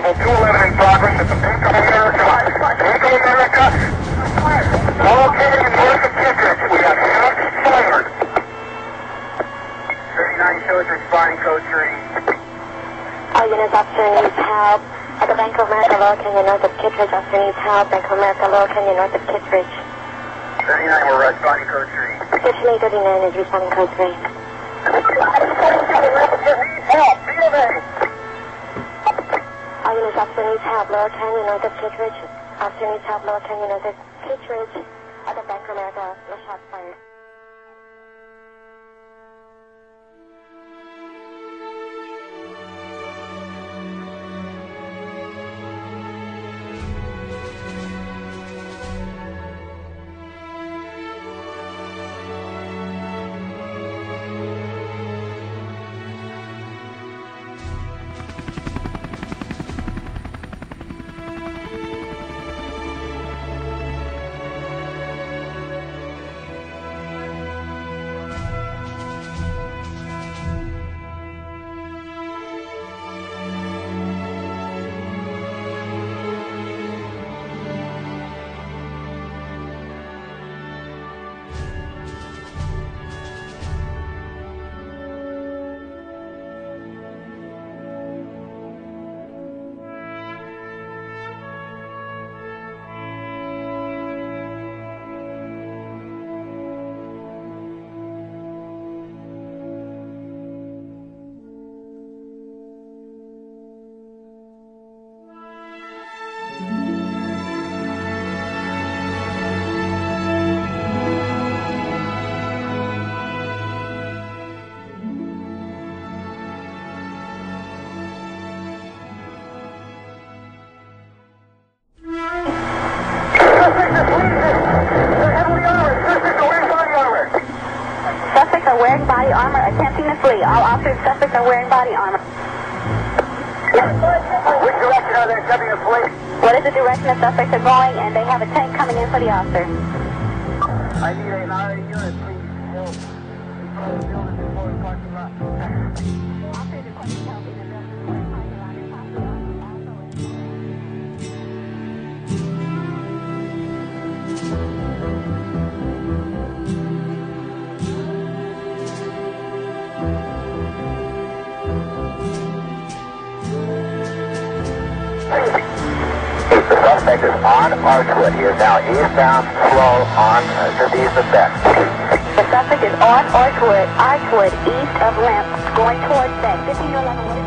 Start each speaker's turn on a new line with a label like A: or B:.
A: Constable 211 in progress at the Bank of America. Bank of America. Located north of Kittredge. We have shots fired. 39 shows responding code 3.
B: All units, officer needs help. At the Bank of America, Lower Canyon, north of Kittredge. Officer needs help. Bank of America, Lower Canyon, north of Kittredge.
A: 39, we're responding code 3.
B: Station 839 is responding code 3.
A: Help, BMA.
B: All units, officer needs help. Lower Canyon, north of Kittredge. Officer needs help. Lower Canyon, north of Kittredge. At the Bank of America, no shots fired.
C: Suspects are wearing body armor, attempting to flee. All officers suspects are wearing body armor.
A: Which direction are they attempting to flee?
C: What is the direction the suspects are going, and they have a tank coming in for the officer.
A: I need an RA unit, please. Help. In front of the building before the parking lot.
C: Officers requesting help in the building before the parking lot and possibly
A: The suspect is on Archwood. He is now eastbound, slow on just east of Beck.
C: The suspect is on Archwood, east of Lamp, going towards Beck. 1511.